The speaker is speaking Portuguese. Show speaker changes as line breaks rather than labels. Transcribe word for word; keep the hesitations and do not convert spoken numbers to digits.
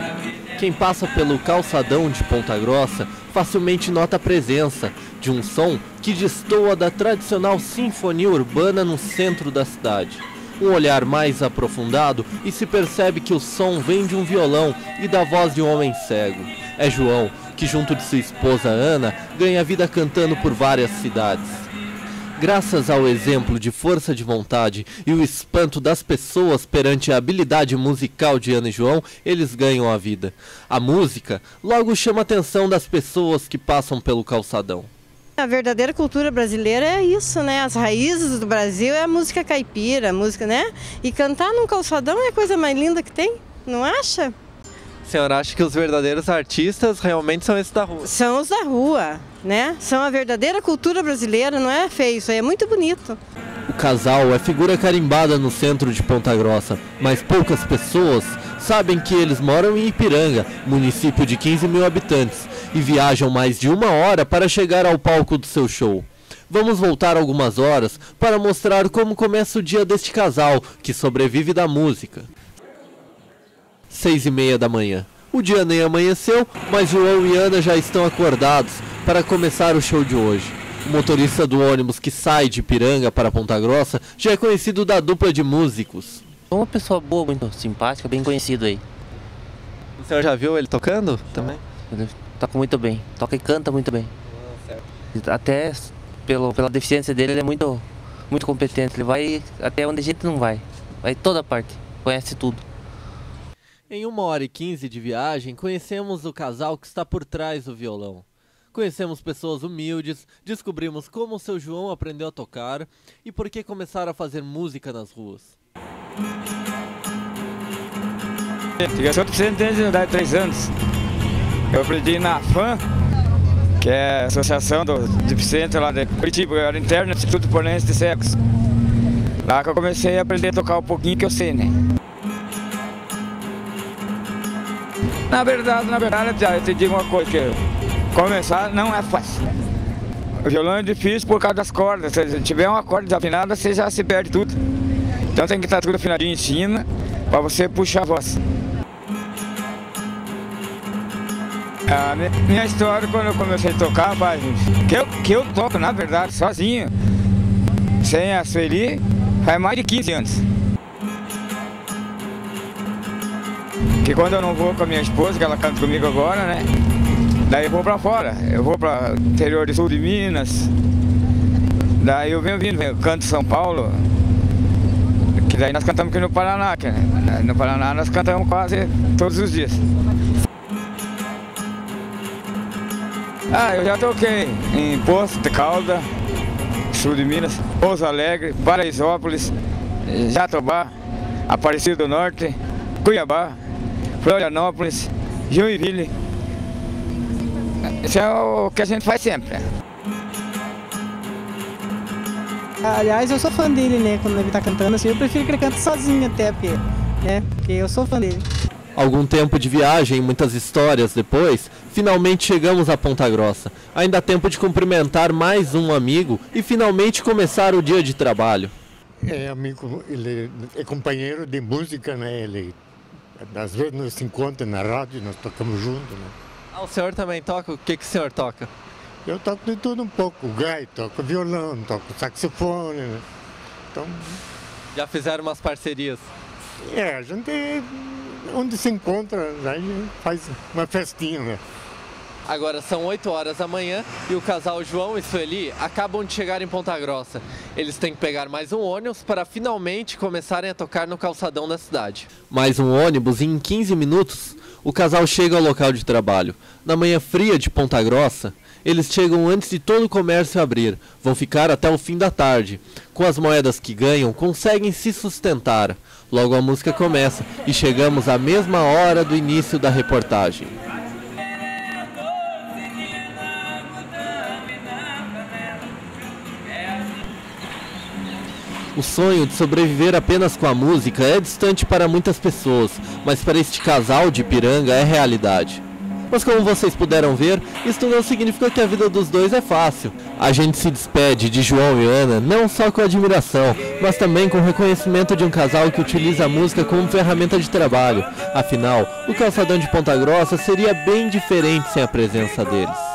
Quem passa pelo calçadão de Ponta Grossa facilmente nota a presença de um som que destoa da tradicional sinfonia urbana no centro da cidade. Um olhar mais aprofundado e se percebe que o som vem de um violão e da voz de um homem cego. É João, que junto de sua esposa Ana, ganha vida cantando por várias cidades. Graças ao exemplo de força de vontade e o espanto das pessoas perante a habilidade musical de Ana e João, eles ganham a vida. A música logo chama a atenção das pessoas que passam pelo calçadão.
A verdadeira cultura brasileira é isso, né? As raízes do Brasil é a música caipira, a música, né? E cantar num calçadão é a coisa mais linda que tem, não acha?
A senhora acha que os verdadeiros artistas realmente são esses da rua?
São os da rua, né? São a verdadeira cultura brasileira, não é feio, isso aí é muito bonito.
O casal é figura carimbada no centro de Ponta Grossa, mas poucas pessoas sabem que eles moram em Ipiranga, município de quinze mil habitantes, e viajam mais de uma hora para chegar ao palco do seu show. Vamos voltar algumas horas para mostrar como começa o dia deste casal, que sobrevive da música. Seis e meia da manhã. O dia nem amanheceu, mas João e Ana já estão acordados para começar o show de hoje. O motorista do ônibus que sai de Ipiranga para Ponta Grossa já é conhecido da dupla de músicos.
É uma pessoa boa, muito simpática, bem conhecido aí.
O senhor já viu ele tocando também?
Ele toca muito bem, toca e canta muito bem.
Ah, certo.
Até pelo, pela deficiência dele, ele é muito, muito competente. Ele vai até onde a gente não vai. Vai toda parte, conhece tudo.
Em uma hora e quinze de viagem, conhecemos o casal que está por trás do violão. Conhecemos pessoas humildes, descobrimos como o seu João aprendeu a tocar e por que começaram a fazer música nas ruas.
Eu sou deficiente desde a idade de três anos. Eu aprendi na FAM, que é a Associação dos Deficientes lá de Curitiba, eu era interno no Instituto Pornense de Cegos. Lá que eu comecei a aprender a tocar um pouquinho que eu sei, né? Na verdade, na verdade, eu te digo uma coisa, que começar não é fácil. O violão é difícil por causa das cordas. Se tiver uma corda desafinada, você já se perde tudo. Então tem que estar tudo afinadinho em cima, para você puxar a voz. A minha história, quando eu comecei a tocar, pai, que eu, que eu toco, na verdade, sozinho, sem a Sueli, faz mais de quinze anos. Que quando eu não vou com a minha esposa, que ela canta comigo agora, né? Daí eu vou pra fora, eu vou pra interior do sul de Minas. Daí eu venho vindo, eu canto São Paulo. Que daí nós cantamos aqui no Paraná, que, né? No Paraná nós cantamos quase todos os dias. Ah, eu já toquei em Poço de Calda, sul de Minas, Pouso Alegre, Paraisópolis, Jatobá, Aparecido do Norte, Cuiabá, Florianópolis, Joinville. Isso é o que a gente faz sempre.
Aliás, eu sou fã dele, né? Quando ele tá cantando assim, eu prefiro que ele cante sozinho até, porque, né? Porque eu sou fã dele.
Algum tempo de viagem, muitas histórias depois, finalmente chegamos a Ponta Grossa. Ainda há tempo de cumprimentar mais um amigo e finalmente começar o dia de trabalho.
É amigo, ele é companheiro de música, né? Ele, às vezes nos se encontra na rádio, nós tocamos juntos, né?
Ah, o senhor também toca? O que, que o senhor toca?
Eu toco de tudo um pouco, gaita, toco violão, toco saxofone, né? Então...
Já fizeram umas parcerias?
É, a gente, onde se encontra, aí faz uma festinha, né?
Agora são oito horas da manhã e o casal João e Sueli acabam de chegar em Ponta Grossa. Eles têm que pegar mais um ônibus para finalmente começarem a tocar no calçadão da cidade. Mais um ônibus e em quinze minutos o casal chega ao local de trabalho. Na manhã fria de Ponta Grossa, eles chegam antes de todo o comércio abrir. Vão ficar até o fim da tarde. Com as moedas que ganham, conseguem se sustentar. Logo a música começa e chegamos à mesma hora do início da reportagem. O sonho de sobreviver apenas com a música é distante para muitas pessoas, mas para este casal de Ipiranga é realidade. Mas como vocês puderam ver, isto não significa que a vida dos dois é fácil. A gente se despede de João e Ana não só com admiração, mas também com reconhecimento de um casal que utiliza a música como ferramenta de trabalho. Afinal, o calçadão de Ponta Grossa seria bem diferente sem a presença deles.